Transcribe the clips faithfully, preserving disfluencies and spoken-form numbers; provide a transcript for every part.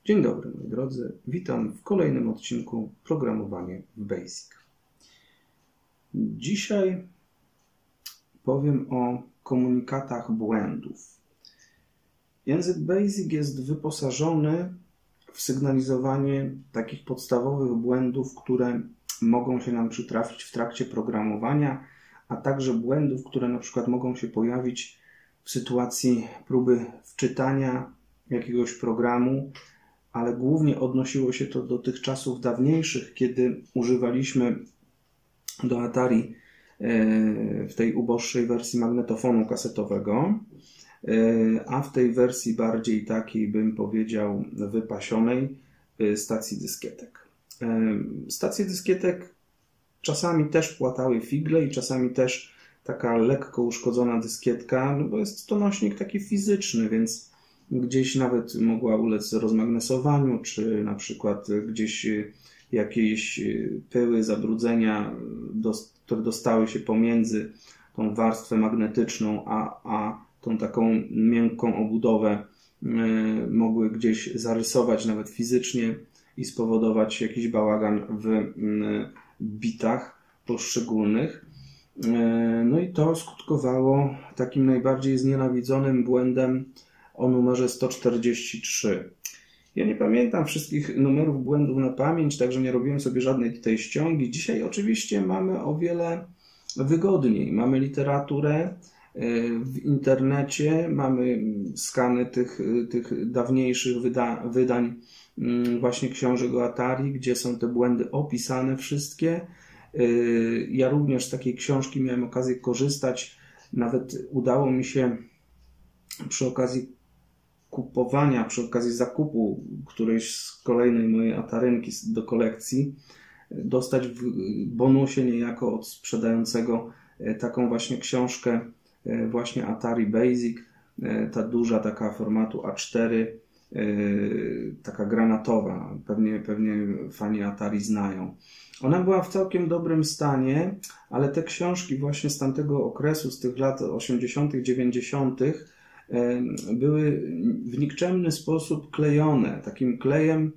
Dzień dobry moi drodzy, witam w kolejnym odcinku Programowanie w BASIC. Dzisiaj powiem o komunikatach błędów. Język BASIC jest wyposażony w sygnalizowanie takich podstawowych błędów, które mogą się nam przytrafić w trakcie programowania, a także błędów, które na przykład mogą się pojawić w sytuacji próby wczytania jakiegoś programu, ale głównie odnosiło się to do tych czasów dawniejszych, kiedy używaliśmy do Atari w tej uboższej wersji magnetofonu kasetowego, a w tej wersji bardziej takiej, bym powiedział, wypasionej, stacji dyskietek. Stacje dyskietek czasami też płatały figle i czasami też taka lekko uszkodzona dyskietka, no bo jest to nośnik taki fizyczny, więc gdzieś nawet mogła ulec rozmagnesowaniu, czy na przykład gdzieś jakieś pyły, zabrudzenia, które dostały się pomiędzy tą warstwę magnetyczną, a, a tą taką miękką obudowę, mogły gdzieś zarysować nawet fizycznie i spowodować jakiś bałagan w bitach poszczególnych. No i to skutkowało takim najbardziej znienawidzonym błędem o numerze sto czterdzieści trzy. Ja nie pamiętam wszystkich numerów błędów na pamięć, także nie robiłem sobie żadnej tutaj ściągi. Dzisiaj oczywiście mamy o wiele wygodniej. Mamy literaturę w internecie, mamy skany tych, tych dawniejszych wyda wydań właśnie książek o Atari, gdzie są te błędy opisane wszystkie. Ja również z takiej książki miałem okazję korzystać. Nawet udało mi się przy okazji kupowania, przy okazji zakupu którejś z kolejnej mojej Atarynki do kolekcji dostać w bonusie niejako od sprzedającego taką właśnie książkę właśnie Atari Basic, ta duża taka formatu A cztery, taka granatowa, pewnie, pewnie fani Atari znają. Ona była w całkiem dobrym stanie, ale te książki właśnie z tamtego okresu, z tych lat osiemdziesiątych, dziewięćdziesiątych były w nikczemny sposób klejone, takim klejem,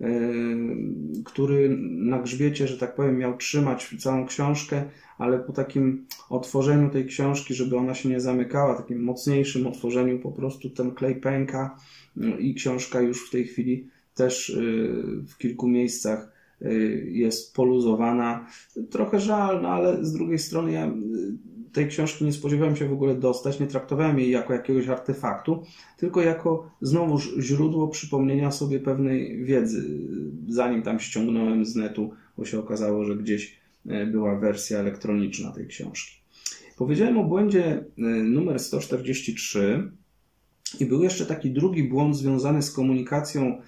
który na grzbiecie, że tak powiem, miał trzymać całą książkę, ale po takim otworzeniu tej książki, żeby ona się nie zamykała, takim mocniejszym otworzeniu, po prostu ten klej pęka i książka już w tej chwili też w kilku miejscach jest poluzowana. Trochę żal, no ale z drugiej strony ja tej książki nie spodziewałem się w ogóle dostać, nie traktowałem jej jako jakiegoś artefaktu, tylko jako znowuż źródło przypomnienia sobie pewnej wiedzy. Zanim tam ściągnąłem z netu, bo się okazało, że gdzieś była wersja elektroniczna tej książki. Powiedziałem o błędzie numer sto czterdzieści trzy i był jeszcze taki drugi błąd związany z komunikacją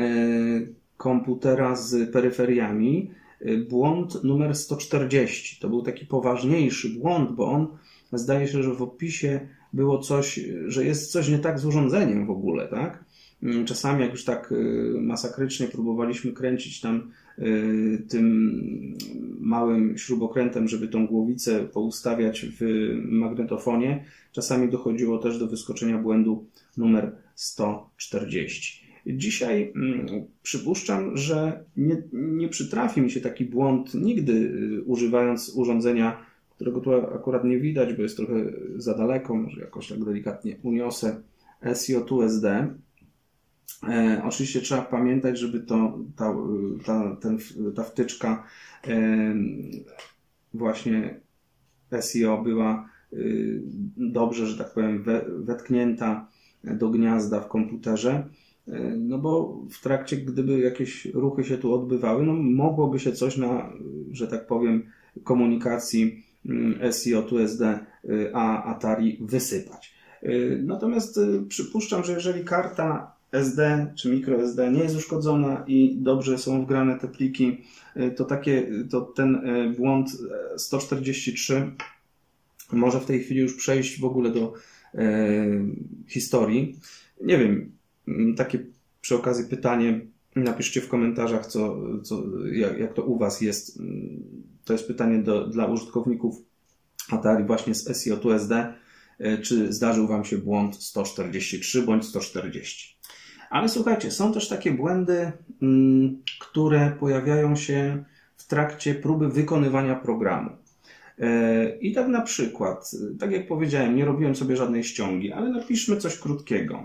komputera z peryferiami. Błąd numer sto czterdzieści. To był taki poważniejszy błąd, bo on, zdaje się, że w opisie było coś, że jest coś nie tak z urządzeniem w ogóle, tak? Czasami jak już tak masakrycznie próbowaliśmy kręcić tam tym małym śrubokrętem, żeby tą głowicę poustawiać w magnetofonie, czasami dochodziło też do wyskoczenia błędu numer sto czterdzieści. Dzisiaj przypuszczam, że nie, nie przytrafi mi się taki błąd nigdy, używając urządzenia, którego tu akurat nie widać, bo jest trochę za daleko, może jakoś tak delikatnie uniosę, S I O two S D. E, oczywiście trzeba pamiętać, żeby to, ta, ta, ten, ta wtyczka e, właśnie S I O była e, dobrze, że tak powiem, we, wetknięta do gniazda w komputerze. No bo w trakcie, gdyby jakieś ruchy się tu odbywały, no mogłoby się coś na, że tak powiem, komunikacji S I O two S D a Atari wysypać. Natomiast przypuszczam, że jeżeli karta S D czy microSD nie jest uszkodzona i dobrze są wgrane te pliki, to, takie, to ten błąd sto czterdzieści trzy może w tej chwili już przejść w ogóle do e, historii. Nie wiem, takie przy okazji pytanie, napiszcie w komentarzach, co, co, jak, jak to u Was jest. To jest pytanie do, dla użytkowników Atari właśnie z S I O two S D. Czy zdarzył Wam się błąd sto czterdzieści trzy bądź sto czterdzieści? Ale słuchajcie, są też takie błędy, które pojawiają się w trakcie próby wykonywania programu. I tak na przykład, tak jak powiedziałem, nie robiłem sobie żadnej ściągi, ale napiszmy coś krótkiego.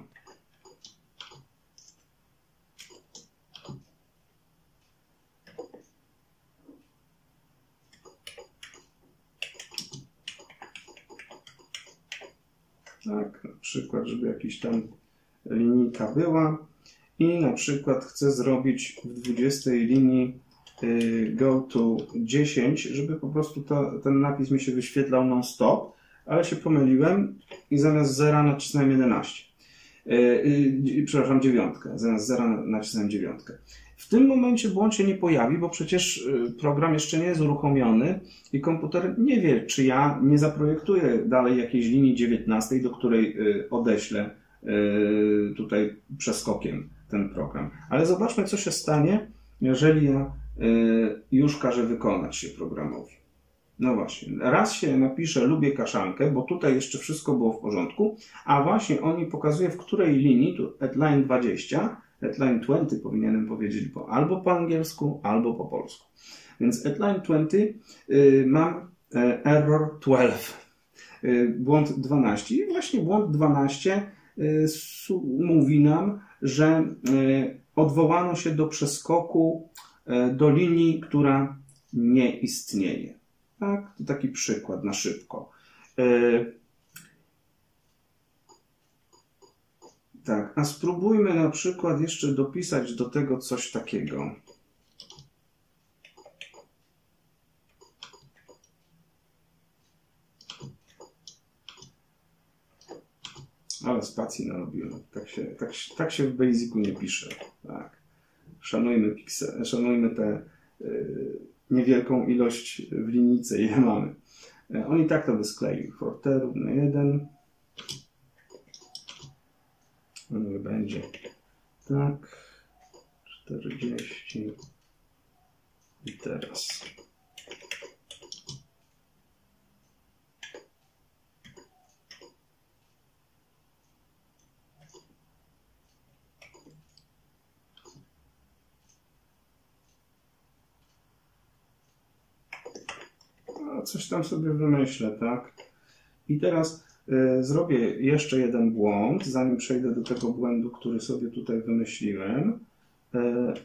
Tak, na przykład, żeby jakiś tam linijka była i na przykład chcę zrobić w dwudziestej linii go to dziesięć, żeby po prostu to, ten napis mi się wyświetlał non-stop, ale się pomyliłem i zamiast zera nacisnąłem jedenaście. Yy, przepraszam, dziewiątkę. Zamiast zera nacisnąłem dziewiątkę. W tym momencie błąd się nie pojawi, bo przecież program jeszcze nie jest uruchomiony i komputer nie wie, czy ja nie zaprojektuję dalej jakiejś linii dziewiętnastej, do której odeślę tutaj przeskokiem ten program. Ale zobaczmy, co się stanie, jeżeli ja już każę wykonać się programowi. No właśnie, raz się napisze lubię kaszankę, bo tutaj jeszcze wszystko było w porządku, a właśnie on mi pokazuje, w której linii, tu at line dwadzieścia, at line dwadzieścia powinienem powiedzieć, bo albo po angielsku, albo po polsku. Więc at line dwadzieścia y, mam y, error dwanaście, y, błąd dwanaście. I właśnie błąd dwanaście y, mówi nam, że y, odwołano się do przeskoku y, do linii, która nie istnieje. Tak? To taki przykład na szybko. Y, tak, a spróbujmy na przykład jeszcze dopisać do tego coś takiego. Ale spacji narobiłem. Tak się, tak, tak się w Basicu nie pisze. Tak. Szanujmy, piksel, szanujmy tę y, niewielką ilość w linijce, ile mamy. On i tak to wyskleił. For t równe jeden. No będzie tak. czterdzieści. I teraz. Coś tam sobie wymyślę, tak? I teraz y, zrobię jeszcze jeden błąd, zanim przejdę do tego błędu, który sobie tutaj wymyśliłem. Y,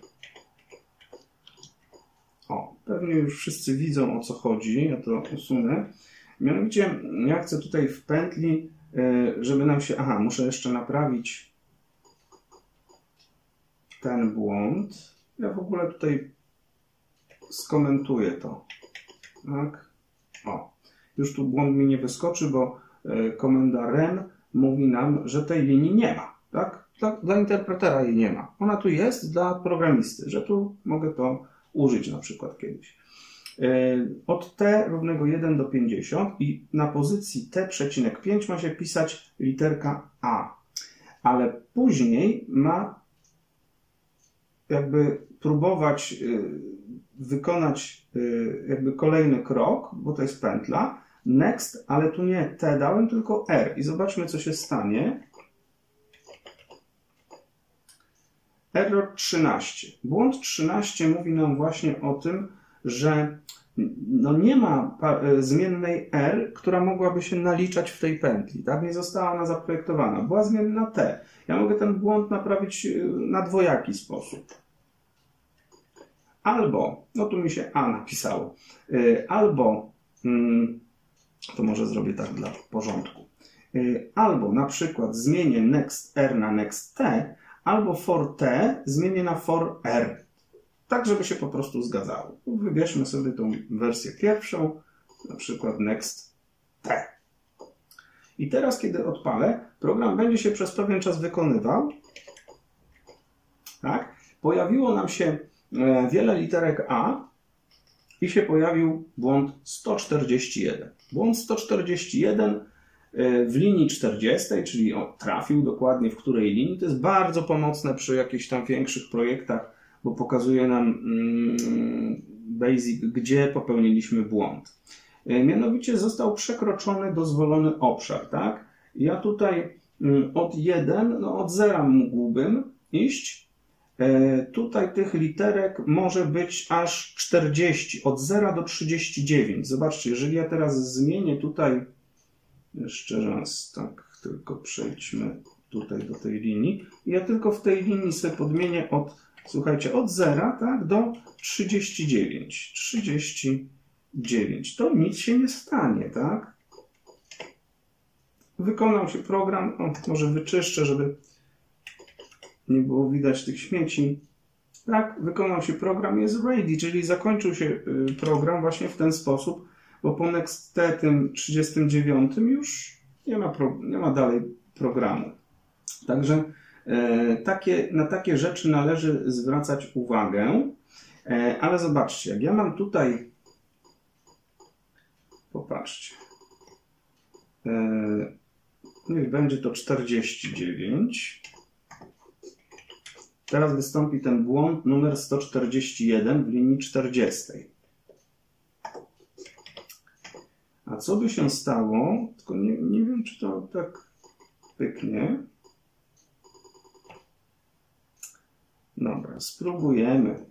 o, pewnie już wszyscy widzą, o co chodzi, ja to usunę. Mianowicie ja chcę tutaj w pętli, y, żeby nam się... Aha, muszę jeszcze naprawić ten błąd. Ja w ogóle tutaj skomentuję to. Tak? O, już tu błąd mi nie wyskoczy, bo y, komenda rem mówi nam, że tej linii nie ma. Tak? Dla, dla interpretera jej nie ma. Ona tu jest dla programisty, że tu mogę to użyć na przykład kiedyś. Y, od t równego jeden do pięćdziesięciu i na pozycji t przecinek pięć ma się pisać literka a. Ale później ma jakby próbować y, wykonać y, jakby kolejny krok, bo to jest pętla, next, ale tu nie T dałem, tylko R. I zobaczmy, co się stanie. Error trzynaście. Błąd trzynaście mówi nam właśnie o tym, że no nie ma zmiennej R, która mogłaby się naliczać w tej pętli. Tak? Nie została ona zaprojektowana. Była zmienna T. Ja mogę ten błąd naprawić na dwojaki sposób. Albo, no tu mi się A napisało, albo, to może zrobię tak dla porządku, albo na przykład zmienię next R na next T, albo for T zmienię na for R, tak żeby się po prostu zgadzało. Wybierzmy sobie tą wersję pierwszą, na przykład next T. I teraz, kiedy odpalę, program będzie się przez pewien czas wykonywał. Tak? Pojawiło nam się wiele literek A i się pojawił błąd sto czterdzieści jeden. Błąd sto czterdzieści jeden w linii czterdziestej, czyli on trafił dokładnie w której linii. To jest bardzo pomocne przy jakichś tam większych projektach, bo pokazuje nam mm, Basic, gdzie popełniliśmy błąd. Mianowicie został przekroczony dozwolony obszar. Tak? Ja tutaj mm, od jeden, no od zera mógłbym iść. Tutaj tych literek może być aż czterdzieści, od zera do trzydziestu dziewięciu. Zobaczcie, jeżeli ja teraz zmienię tutaj, jeszcze raz, tak, tylko przejdźmy tutaj do tej linii. I ja tylko w tej linii sobie podmienię od, słuchajcie, od zera, tak, do trzydziestu dziewięciu. trzydziestu dziewięciu. To nic się nie stanie, tak? Wykonał się program, o, może wyczyszczę, żeby nie było widać tych śmieci. Tak, wykonał się program, jest ready, czyli zakończył się program właśnie w ten sposób, bo po next t tym trzydziestym dziewiątym już nie ma, pro, nie ma dalej programu. Także e, takie, na takie rzeczy należy zwracać uwagę, e, ale zobaczcie, jak ja mam tutaj, popatrzcie, e, niech będzie to czterdzieści dziewięć. Teraz wystąpi ten błąd numer sto czterdzieści jeden w linii czterdziestej. A co by się stało? Tylko nie, nie wiem, czy to tak pyknie. Dobra, spróbujemy.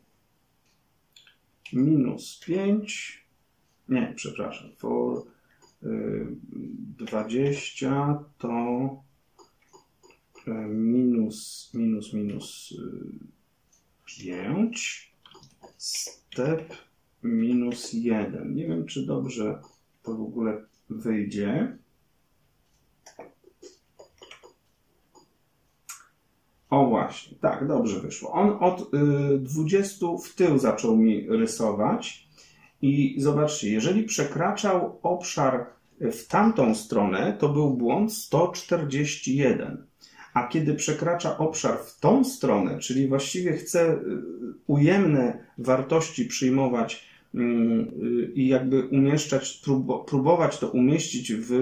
Minus pięć. Nie, przepraszam. For y, dwadzieścia to minus, minus, minus pięć, step minus jeden. Nie wiem, czy dobrze to w ogóle wyjdzie. O właśnie, tak, dobrze wyszło. On od y, dwudziestu w tył zaczął mi rysować i zobaczcie, jeżeli przekraczał obszar w tamtą stronę, to był błąd sto czterdzieści jeden. A kiedy przekracza obszar w tą stronę, czyli właściwie chce ujemne wartości przyjmować i jakby umieszczać, próbować to umieścić w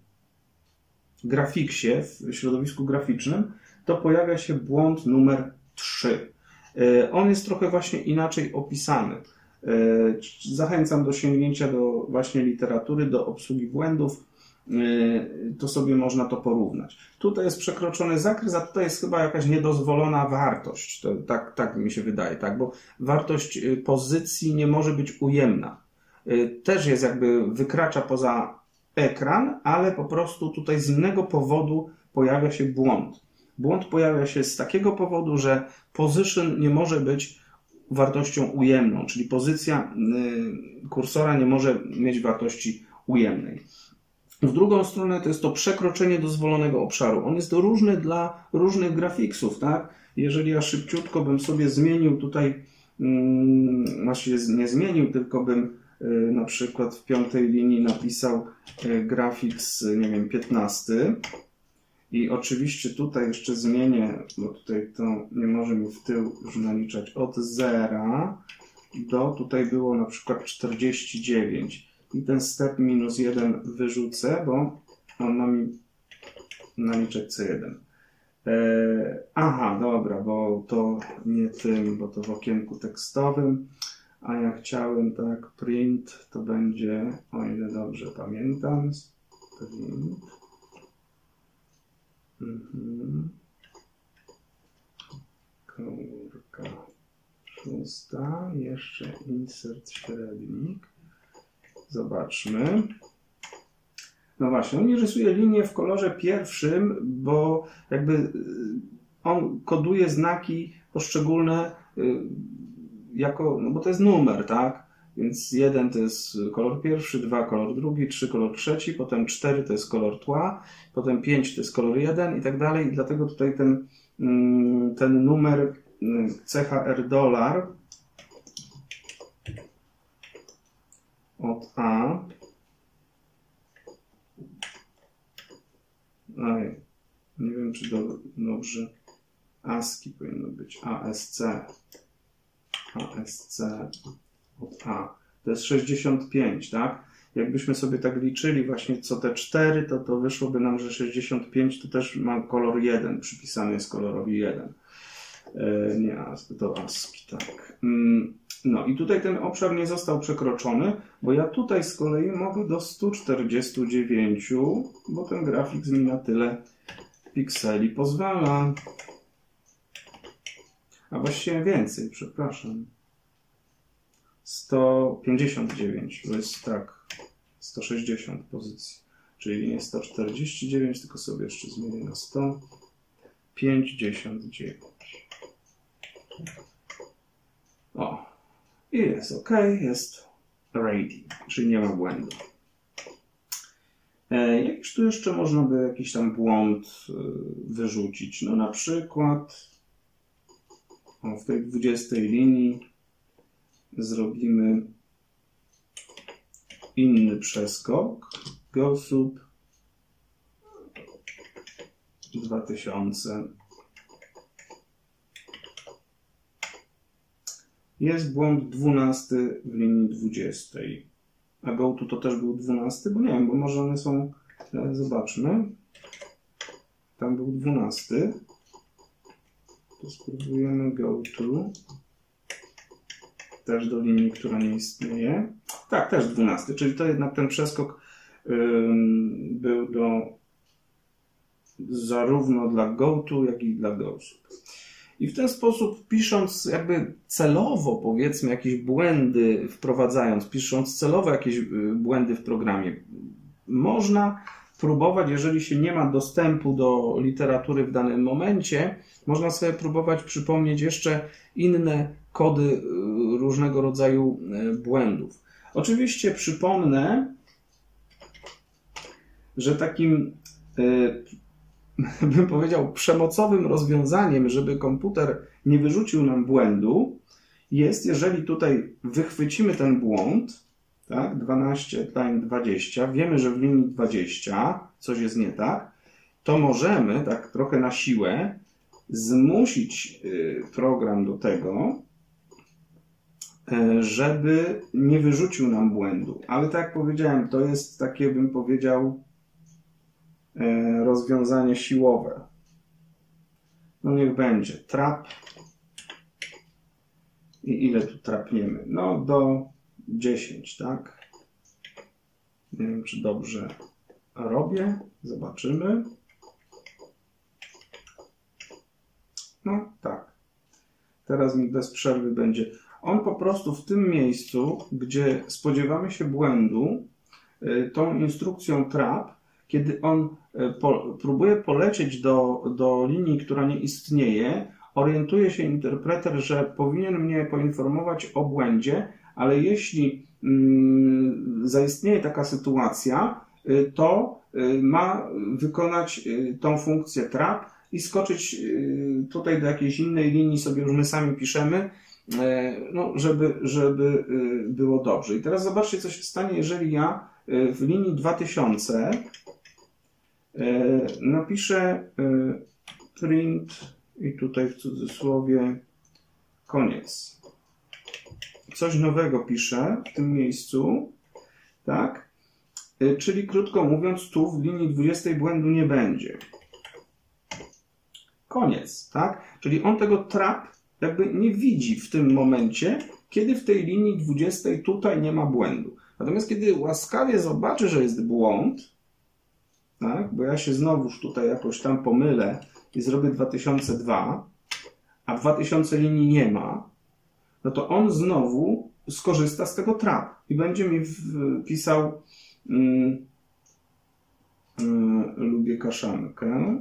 grafiksie, w środowisku graficznym, to pojawia się błąd numer trzy. On jest trochę właśnie inaczej opisany. Zachęcam do sięgnięcia do właśnie literatury, do obsługi błędów. To sobie można to porównać. Tutaj jest przekroczony zakres, a tutaj jest chyba jakaś niedozwolona wartość. To, tak, tak mi się wydaje, tak? Bo wartość pozycji nie może być ujemna. Też jest jakby, wykracza poza ekran, ale po prostu tutaj z innego powodu pojawia się błąd. Błąd pojawia się z takiego powodu, że position nie może być wartością ujemną, czyli pozycja kursora nie może mieć wartości ujemnej. W drugą stronę to jest to przekroczenie dozwolonego obszaru. On jest różny dla różnych grafiksów, tak? Jeżeli ja szybciutko bym sobie zmienił tutaj, hmm, właściwie nie zmienił, tylko bym y, na przykład w piątej linii napisał y, grafiks, nie wiem, piętnasty i oczywiście tutaj jeszcze zmienię, bo tutaj to nie może mi w tył już naliczać, od zera do, tutaj było na przykład czterdzieści dziewięć. I ten step minus jeden wyrzucę, bo on ma mi naliczać C jeden. Eee, aha, dobra, bo to nie tym, bo to w okienku tekstowym, a ja chciałem tak, print to będzie, o ile dobrze pamiętam, print. Mhm. Komórka szósta, jeszcze insert średnik. Zobaczmy. No właśnie, on nie rysuje linię w kolorze pierwszym, bo jakby on koduje znaki poszczególne jako, no bo to jest numer, tak? Więc jeden to jest kolor pierwszy, dwa kolor drugi, trzy kolor trzeci, potem cztery to jest kolor tła, potem pięć to jest kolor jeden i tak dalej. I dlatego tutaj ten, ten numer C H R dolar od A. Oj, nie wiem, czy do, dobrze. ASCII powinno być. A S C. A S C od A. To jest sześćdziesiąt pięć, tak? Jakbyśmy sobie tak liczyli właśnie co te cztery, to to wyszłoby nam, że sześćdziesiąt pięć to też ma kolor jeden. Przypisany jest kolorowi jeden. E, nie ASCII, to ASCII, tak. Mm. No i tutaj ten obszar nie został przekroczony, bo ja tutaj z kolei mogę do stu czterdziestu dziewięciu, bo ten grafik mi na tyle pikseli pozwala. a właściwie więcej, przepraszam. sto pięćdziesiąt dziewięć, to jest tak, sto sześćdziesiąt pozycji, czyli nie sto czterdzieści dziewięć, tylko sobie jeszcze zmienię na sto pięćdziesiąt dziewięć. O, i jest OK, jest ready, czyli nie ma błędu. E, jakiś tu jeszcze można by jakiś tam błąd y, wyrzucić? No na przykład o, w tej dwudziestej linii zrobimy inny przeskok. Go sub dwa tysiące. Jest błąd dwunasty w linii dwudziestej. A go tu to też był dwunasty? Bo nie wiem, bo może one są... Zobaczmy. Tam był dwunasty. To spróbujemy go to. Też do linii, która nie istnieje. Tak, też dwunasty, czyli to jednak ten przeskok ym, był do zarówno dla GoTo, jak i dla GoSub. I w ten sposób, pisząc jakby celowo, powiedzmy, jakieś błędy wprowadzając, pisząc celowo jakieś błędy w programie, można próbować, jeżeli się nie ma dostępu do literatury w danym momencie, można sobie próbować przypomnieć jeszcze inne kody różnego rodzaju błędów. Oczywiście przypomnę, że takim, bym powiedział, przemocowym rozwiązaniem, żeby komputer nie wyrzucił nam błędu, jest, jeżeli tutaj wychwycimy ten błąd, tak, dwanaście, line dwadzieścia, wiemy, że w linii dwadzieścia coś jest nie tak, to możemy tak trochę na siłę zmusić program do tego, żeby nie wyrzucił nam błędu. Ale tak jak powiedziałem, to jest takie, bym powiedział, rozwiązanie siłowe. No niech będzie trap. I ile tu trapniemy? No do dziesięć, tak? Nie wiem, czy dobrze robię. Zobaczymy. No tak. Teraz mi bez przerwy będzie. On po prostu w tym miejscu, gdzie spodziewamy się błędu, tą instrukcją trap, kiedy on po, próbuje polecieć do, do linii, która nie istnieje, orientuje się interpreter, że powinien mnie poinformować o błędzie, ale jeśli mm, zaistnieje taka sytuacja, to ma wykonać tą funkcję trap i skoczyć tutaj do jakiejś innej linii, sobie już my sami piszemy, no, żeby, żeby było dobrze. I teraz zobaczcie, co się stanie, jeżeli ja w linii dwa tysiące napiszę print i tutaj w cudzysłowie koniec. Coś nowego piszę w tym miejscu, tak? Czyli krótko mówiąc, tu w linii dwudziestej błędu nie będzie. Koniec, tak? Czyli on tego trap jakby nie widzi w tym momencie, kiedy w tej linii dwudziestej tutaj nie ma błędu. Natomiast kiedy łaskawie zobaczy, że jest błąd, tak? Bo ja się znowuż tutaj jakoś tam pomylę i zrobię dwa tysiące dwa, a w dwa tysiące linii nie ma, no to on znowu skorzysta z tego trap i będzie mi wpisał mm, mm, lubię kaszankę.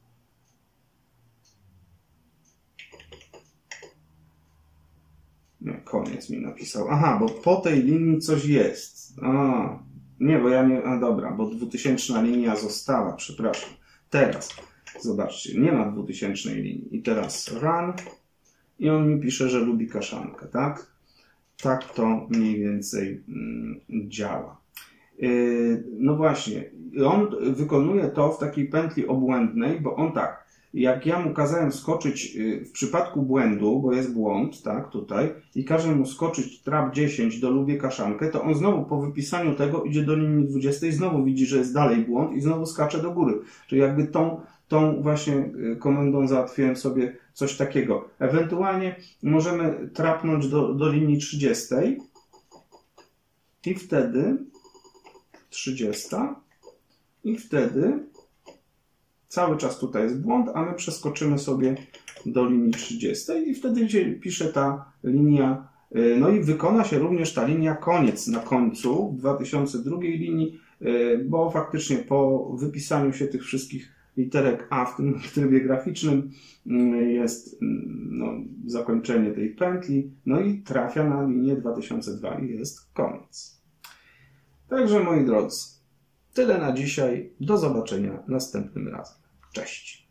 Nie, koniec mi napisał. Aha, bo po tej linii coś jest. A, nie, bo ja nie... A dobra, bo dwutysięczna linia została, przepraszam. Teraz, zobaczcie, nie ma dwutysięcznej linii. I teraz run i on mi pisze, że lubi kaszankę, tak? Tak to mniej więcej mm, działa. Yy, no właśnie, on wykonuje to w takiej pętli obłędnej, bo on tak, jak ja mu kazałem skoczyć w przypadku błędu, bo jest błąd, tak, tutaj, i każę mu skoczyć trap dziesięć do lubię kaszankę, to on znowu po wypisaniu tego idzie do linii dwudziestej, znowu widzi, że jest dalej błąd i znowu skacze do góry. Czyli jakby tą, tą właśnie komendą załatwiłem sobie coś takiego. Ewentualnie możemy trapnąć do, do linii trzydziestej i wtedy trzydziesta i wtedy cały czas tutaj jest błąd, a my przeskoczymy sobie do linii trzydziestej i wtedy się pisze ta linia, no i wykona się również ta linia koniec na końcu dwa tysiące drugiej linii, bo faktycznie po wypisaniu się tych wszystkich literek A w tym trybie graficznym jest no, zakończenie tej pętli, no i trafia na linię dwa tysiące dwa i jest koniec. Także moi drodzy, tyle na dzisiaj. Do zobaczenia następnym razem. Cześć!